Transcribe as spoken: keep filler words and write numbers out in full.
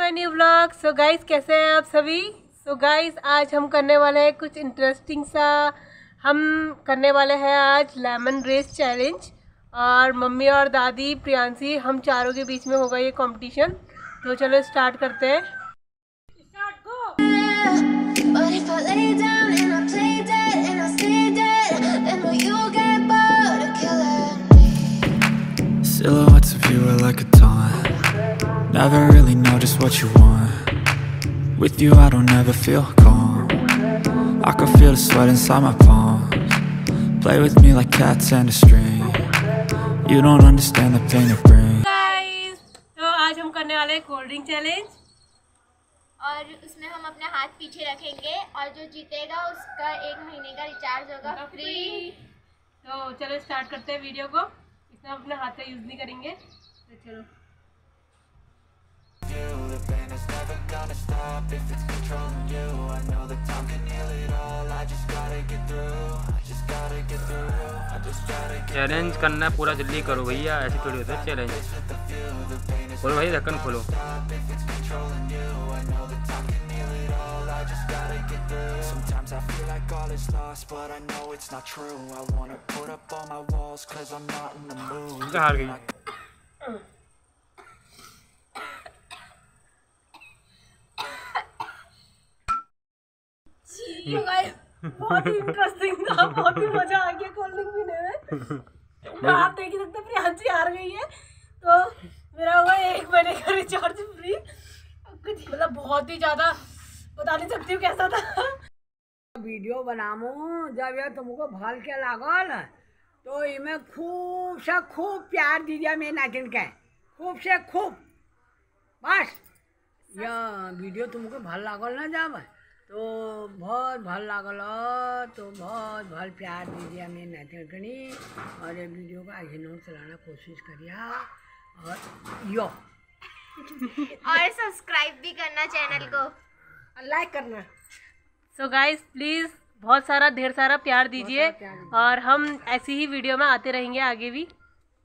My new vlog. So guys कैसे हैं आप सभी। सो so गाइस आज हम करने वाले हैं कुछ इंटरेस्टिंग सा। हम करने वाले हैं आज लेमन रेस चैलेंज और मम्मी और दादी प्रियांशी हम चारों के बीच में होगा ये कंपटीशन। तो चलो स्टार्ट करते हैं। Silhouettes of you are like a taunt. Never really know just what you want. With you I don't ever feel calm. I can feel the sweat inside my palms. Play with me like cats and a string. You don't understand the pain it brings. Guys, तो आज हम करने वाले हैं cold drink challenge और उसमें हम अपने हाथ पीछे रखेंगे और जो जीतेगा उसका एक महीने का रिचार्ज होगा फ्री। तो चलो स्टार्ट करते हैं वीडियो को। इसमें हम अपने हाथ का यूज नहीं करेंगे। तो चलो The pain is never gonna stop if it's controlling you. I know that time can heal it all. I just gotta get through. I just gotta get through. I just gotta get challenge करना है पूरा, जल्दी करो भैया, ऐसे थोड़ी होता है चैलेंज। खोलो भाई ढक्कन खोलो। Sometimes I feel like all is lost, but I know it's not true. I wanna put up all my walls, cause I'm not in the mood. हार गई। बहुत ही इंटरेस्टिंग था, बहुत ही मजा आ गया कोल्ड ड्रिंक पीने में। आप देख ही सकते हैं प्रियांशी हार गई है तो मेरा हुआ एक महीने का रिचार्ज फ्री। कुछ मतलब बहुत ही ज्यादा बता नहीं सकती हूँ कैसा था। वीडियो बनामू जब ये तुमको भल के लागल तो इमें खूब से खूब प्यार दीजिए मेरे नागिन के, खूब से खूब। बस ये वीडियो तुमको भल लागल ना जब तो बहुत भल लागल तो बहुत भल प्यार दीजिए मेरे नागिन कनी और ये वीडियो को आगे नोट चलाना कोशिश करिए और यो और सब्सक्राइब भी करना चैनल को, लाइक करना। सो गाइस प्लीज़ बहुत सारा ढेर सारा प्यार दीजिए और हम ऐसी ही वीडियो में आते रहेंगे आगे भी।